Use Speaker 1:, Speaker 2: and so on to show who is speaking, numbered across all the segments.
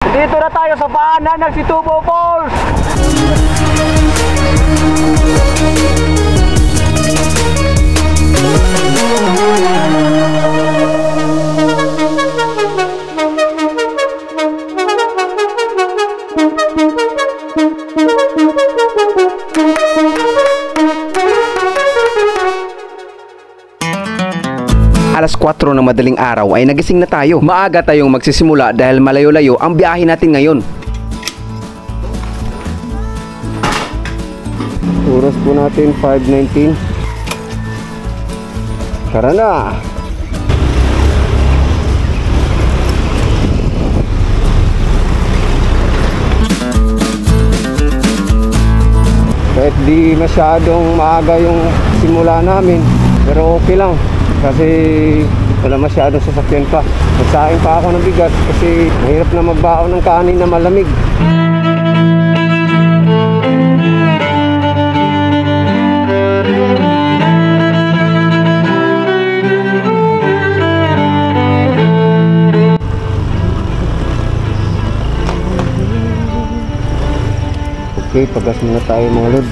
Speaker 1: Dito na tayo sa paanan ng Situbo Falls.
Speaker 2: Alas 4 ng madaling araw ay nagising na tayo. Maaga tayong magsisimula dahil malayo-layo ang biyahe natin ngayon.
Speaker 3: Oras po natin 5:19. Tara na! Kahit di masyadong maaga yung simula namin, pero okay lang kasi wala masyadong sasakyan pa. Nagsaing pa ako ng bigas kasi mahirap na magbaon ng kanin na malamig. Okay, pagas muna tayo mga lods.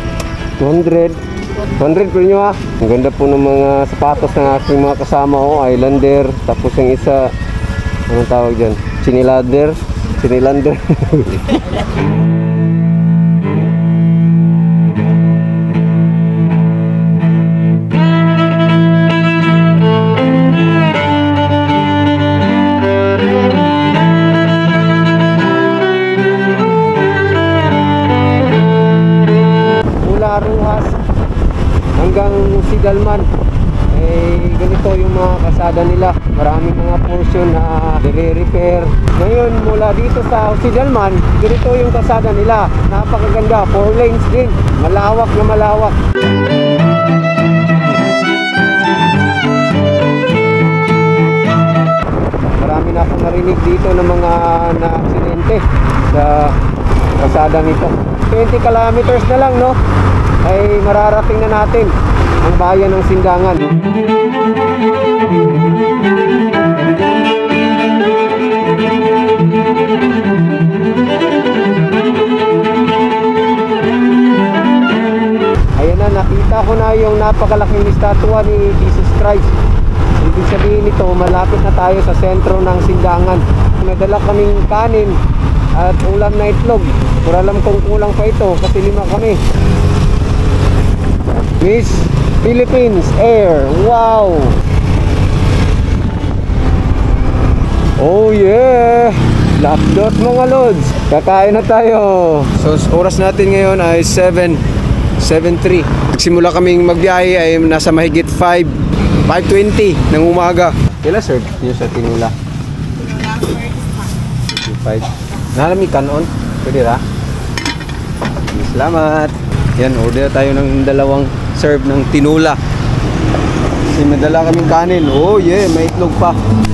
Speaker 3: 200 po nyo ha. Ang ganda po ng mga sapatos ng aking mga kasama ko. Islander. Tapos yung isa, anong tawag dyan? Chinilander. Ruhas hanggang Sidalman ganito yung mga kasada nila. Maraming mga portion na dire-repair. Ngayon mula dito sa Sidalman, ganito yung kasada nila. Napakaganda, 4 lanes din, malawak na malawak. Marami na akong narinig dito ng mga na-aksidente sa kasada nito. 20 kilometers na lang, no? Ay mararating na natin ang bayan ng Sindangan. Ayan na, nakita ko na yung napakalaking estatwa ni Jesus Christ. Ibig sabihin nito, malapit na tayo sa sentro ng Sindangan. Nadala kaming kanin at ulam na itlog. Pero alam kong kulang pa ito kasi 5 kami. Miss Philippines Air. Wow! Oh yeah! Lapdot mga lods. Kakain na tayo. So oras natin ngayon ay 7:03. Nagsimula kaming magbiyahe ay nasa mahigit 5:20 ng umaga. Kila sir? Yung sa tinula 5. Nalami kanon? Pwede ra? Salamat. Yan, order tayo ng 2 serve ng tinula. Kasi madala kaming kanin. Oh yeah, may itlog pa.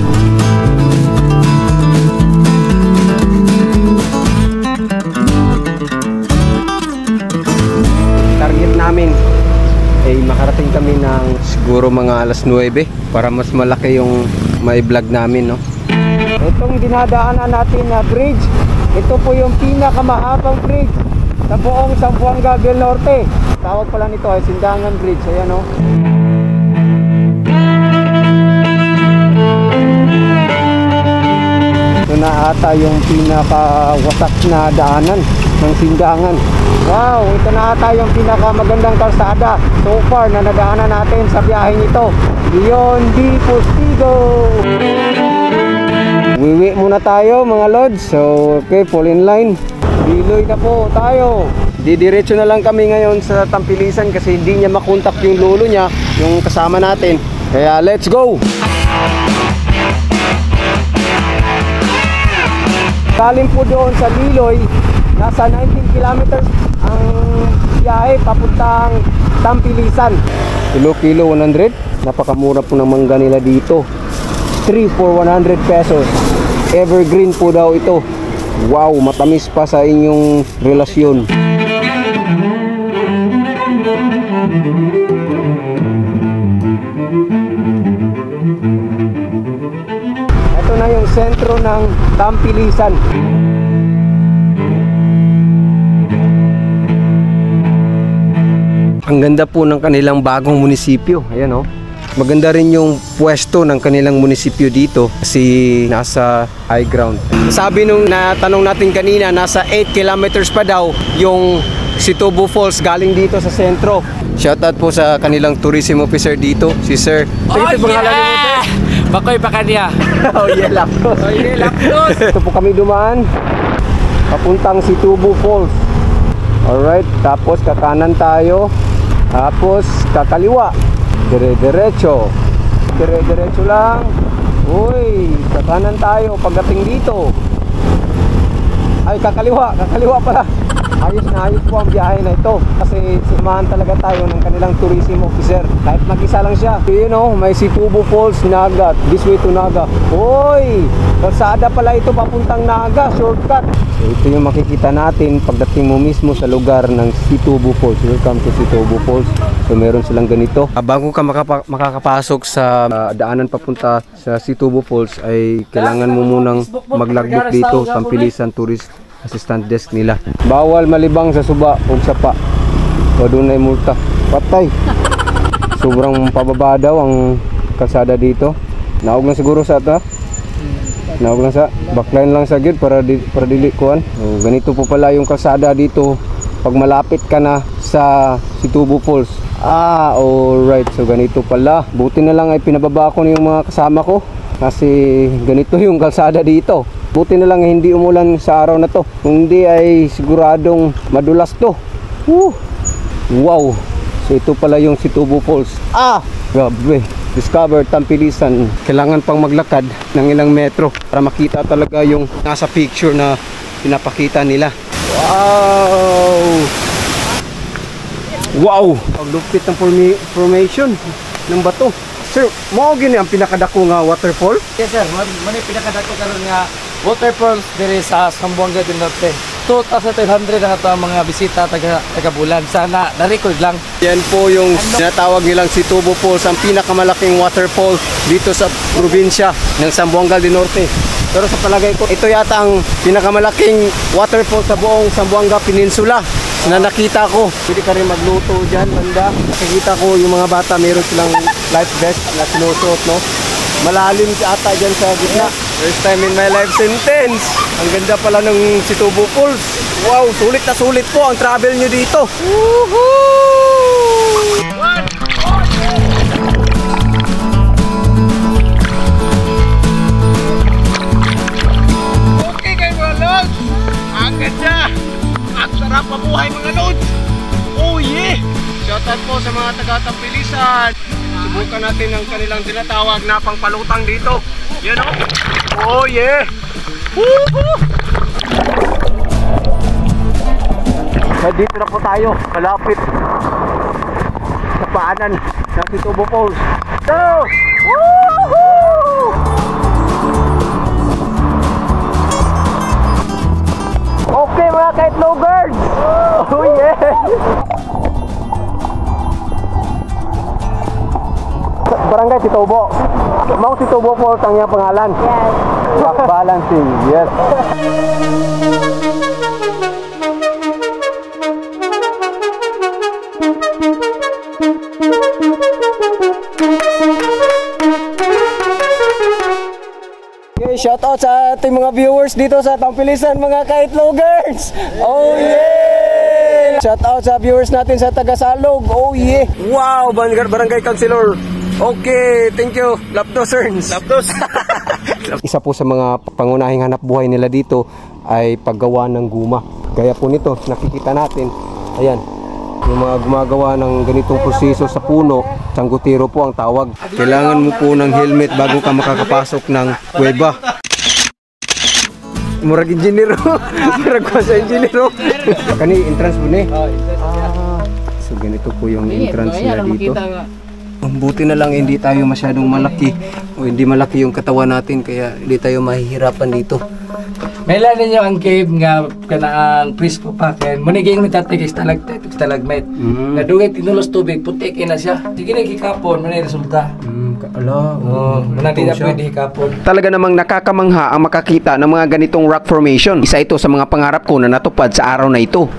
Speaker 3: Target namin ay makarating kami ng siguro mga alas 9 para mas malaki yung may vlog namin, no? Itong dinadaanan natin na bridge, ito po yung pinakamahabang bridge sa buong Zamboanga del Norte. Tawag pala nito ay Sindangan Bridge. Ayan o. Ito na ata yung pinakawasak na daanan ng Sindangan. Wow, ito na ata yung pinakamagandang kalsada so far na nadaanan natin sa biyaheng ito. Leon D. Postigo. Wiwi muna tayo mga lods. So okay, fall in line. Biloy na po tayo. Didiretso na lang kami ngayon sa Tampilisan kasi hindi niya makontak yung lolo niya, yung kasama natin. Kaya let's go! Galing po doon sa Liloy, nasa 19 kilometers ang biyahe papuntang Tampilisan. Kilo 100. Napakamura po ng mangga nila dito. 3 for 100 pesos. Evergreen po daw ito. Wow, matamis pa sa inyong relasyon. Ito na yung sentro ng Tampilisan. Ang ganda po ng kanilang bagong munisipyo. Ayan oh. Maganda rin yung pwesto ng kanilang munisipyo dito kasi nasa high ground. Sabi nung natanong natin kanina, nasa 8 kilometers pa daw yung Situbo Falls galing dito sa sentro. Shoutout po sa kanilang tourism officer dito, si Sir.
Speaker 1: Bakoy pa kanya.
Speaker 3: Oh yeah, Lapdos.
Speaker 1: Oh yeah, Lapdos.
Speaker 3: Ito po kami dumaan papuntang Situbo Falls. Alright, tapos kakanan tayo. Tapos kakaliwa. Dire-diretso. Dire-diretso lang. Uy, kakanan tayo pagdating dito. Ay, kakaliwa pala. Ayos na ayos po ang biyahe na ito kasi simahan talaga tayo ng kanilang tourism officer. Kahit mag-isa lang siya. You know, may Situbo Falls, Naga. This way to Naga. Uy, kalsada pala ito papuntang Naga. Shortcut. So, ito yung makikita natin pagdating mo mismo sa lugar ng Situbo Falls. Welcome to Situbo Falls. So meron silang ganito. Bago ka makakapasok sa daanan papunta sa Situbo Falls ay kailangan mo munang maglagbook dito, Tampilisan Tourist Assistant Desk nila. Bawal malibang sa suba o sapa. O doon ay multa. Patay. Sobrang pababa daw ang kalsada dito. Naog lang siguro sa ata. Naog lang sa backline lang sa gid para dili kuan. So, ganito po pala yung kalsada dito pag malapit ka na sa Situbo Falls. Alright. So ganito pala. Buti na lang ay pinababa ko yung mga kasama ko kasi ganito yung kalsada dito. Buti na lang hindi umulan sa araw na to. Kung hindi ay siguradong madulas to. Wow. So ito pala yung Situbo Falls. Grabe. Discover Tampilisan. Kailangan pang maglakad ng ilang metro para makita talaga yung nasa picture na pinapakita nila. Wow! Ang lupit ng formation ng bato. Sir, mo gini ang pinakadako nga waterfall?
Speaker 1: Yes sir, mani pinakadako karon nga waterfalls diri sa Zamboanga del Norte. 2,500 ang ato ang mga bisita taga bulan. Sana na-record lang.
Speaker 3: Yan po yung sinatawag nilang Situbo Falls, ang pinakamalaking waterfall dito sa probinsya ng Zamboanga del Norte. Pero sa palagay ko, ito yata ang pinakamalaking waterfall sa buong Zamboanga Peninsula na nakita ko. Pwede ka rin magluto dyan, banda. Nakikita ko yung mga bata, meron silang life vest na sinusuot, no? Malalim ata dyan sa gitna. First time in my life sentence. Ang ganda pala ng Situbo Falls. Wow, sulit na sulit po ang travel nyo dito. Woohoo!
Speaker 1: Okay kayo mga lods. Ang ganda. Ang sarap mabuhay mga lods. Oh yeah.
Speaker 3: Shoutout po sa mga taga-Tampilisan. Subukan natin ang kanilang tinatawag na pangpalutang dito. Yan o. Oh yeah. Woohoo! Dito na po tayo. Malapit sa paanan ng Situbo Falls. So, woohoo! Okay mga kaitlogers. Oh yeah. Barangay Situbo. Mau Situbo Falls ang iyang pangalan.
Speaker 4: Yes.
Speaker 3: Back balancing. Yes. Okay, shout out sa ating mga viewers dito sa Tampilisan mga kaitlogers. Oh yeah! Shout out sa viewers natin sa Tagasalog. Oh yeah! Wow, Barangay Councilor. Okay, thank you. Lapdos. Isa po sa mga pangunahing hanap buhay nila dito ay paggawa ng guma. Gaya po nito, nakikita natin. Ayan, yung mga gumagawa ng ganitong proseso sa puno, sanggutero po ang tawag. Kailangan mo po ng helmet bago ka makakapasok ng kuweba. Murag engineer. Murag ko sa engineer. Kani entrance po ni. So ganito po yung entrance nila dito. Buti na lang hindi tayo masyadong malaki o hindi malaki yung katawan natin kaya hindi tayo mahihirapan dito.
Speaker 1: Mailan ninyo ang cave nga kanaan presko pa kay muniging ni tatay kay stalactite ug stalagmite. Nga dugay tinulos tubig puti kay na siya. Sige na gikapon man resulta.
Speaker 3: Ala,
Speaker 1: Muna di na pwede hikapon.
Speaker 2: Talaga namang nakakamangha ang makakita ng mga ganitong rock formation. Isa ito sa mga pangarap ko na natupad sa araw na ito.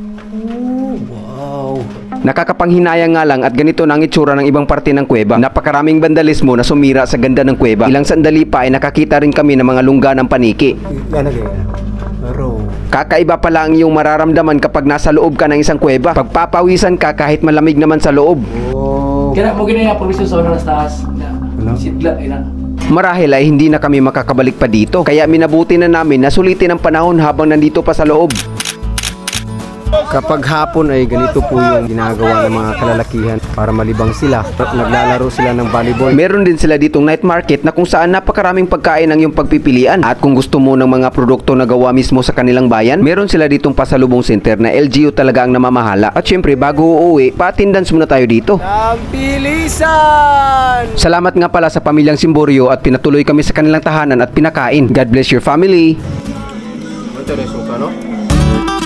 Speaker 2: Nakakapanghinayang nga lang at ganito na ang itsura ng ibang parte ng kuweba. Napakaraming vandalismo na sumira sa ganda ng kuweba. Ilang sandali pa ay nakakita rin kami ng mga lungga ng paniki.
Speaker 3: Yan na kaya. Pero
Speaker 2: Kakaiba pala ang iyong mararamdaman kapag nasa loob ka ng isang kuweba. Pagpapawisan ka kahit malamig naman sa loob.
Speaker 1: Kaya mo gina yung permission sa una taas. Sidla ina.
Speaker 2: Marahil ay hindi na kami makakabalik pa dito. Kaya minabuti na namin na sulitin ang panahon habang nandito pa sa loob.
Speaker 3: kapag hapon ay ganito po yung ginagawa ng mga kalalakihan para malibang sila. Naglalaro sila ng volleyball.
Speaker 2: Meron din sila ditong night market na kung saan napakaraming pagkain ang iyong pagpipilian. At kung gusto mo ng mga produkto na gawa mismo sa kanilang bayan, meron sila ditong pasalubong center na LGU talaga ang namamahala. At syempre, bago uuwi, pa-attendance muna tayo dito.
Speaker 3: Ang bilisan!
Speaker 2: Salamat nga pala sa pamilyang Simborio at pinatuloy kami sa kanilang tahanan at pinakain. God bless your family!
Speaker 3: Ito na yung suka, no?